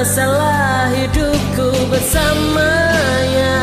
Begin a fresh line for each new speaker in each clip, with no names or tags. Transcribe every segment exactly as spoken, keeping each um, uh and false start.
masalah hidupku bersamanya.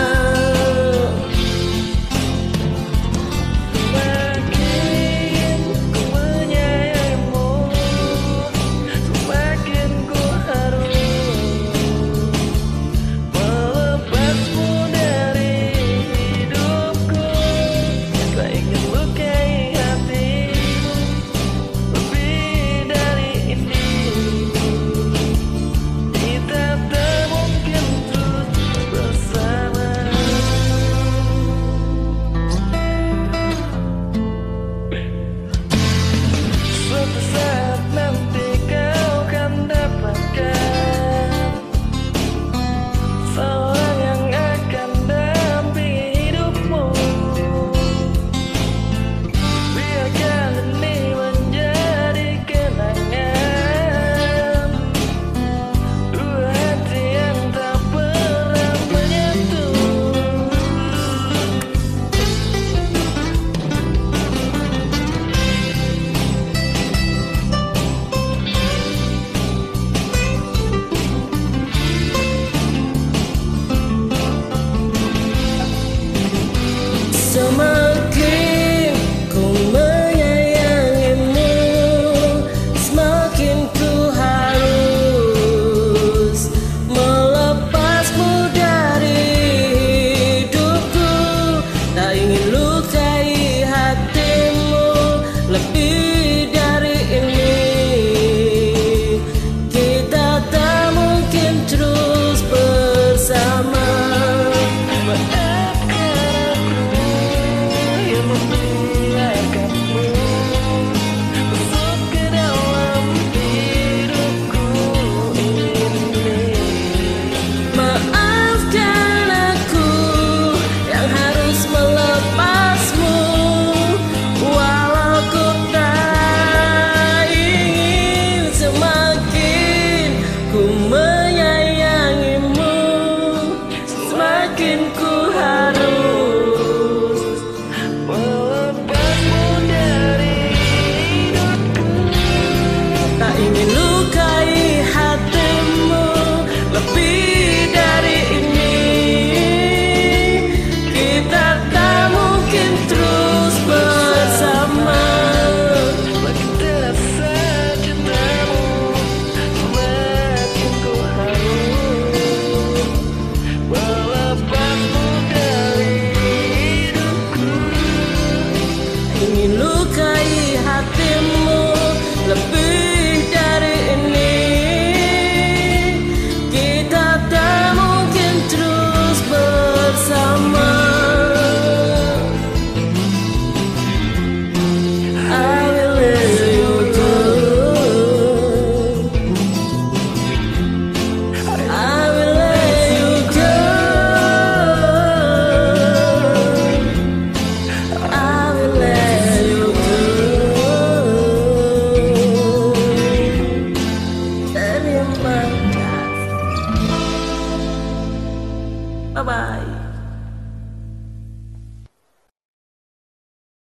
Semakin ku menyayangimu, semakin ku harus melepasmu dari hidupku. Tak ingin lukai hatimu lebih dari ini. Kita tak mungkin terus bersama. Ingin lukai hatimu lebih dari ini. Kita tak mungkin terus bersama. I will let you go. I will let you go. I will let you go. Bye bye.